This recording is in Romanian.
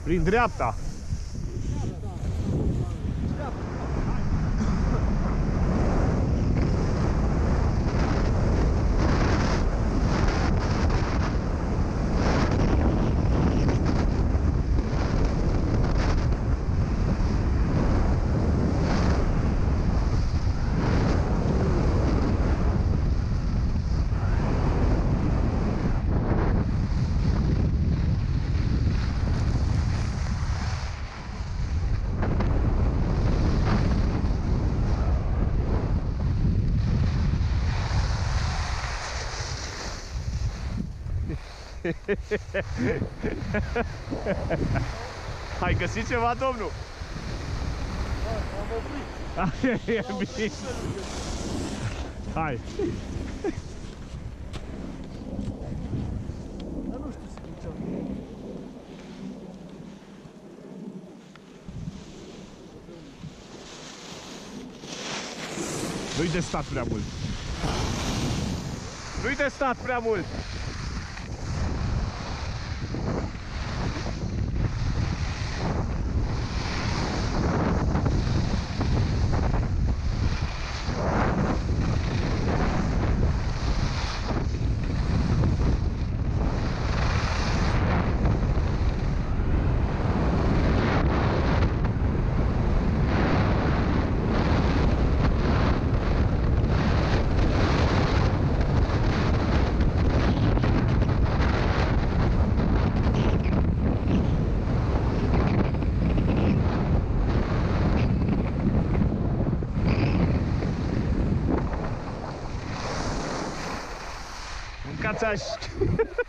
Prin dreapta. Hai găsit ceva, domnul? Am oprit. E bine. Hai. Dar nu știu să ziceam. Nu-i de stat prea mult. Nu-i de stat prea mult. Mâncați-aș!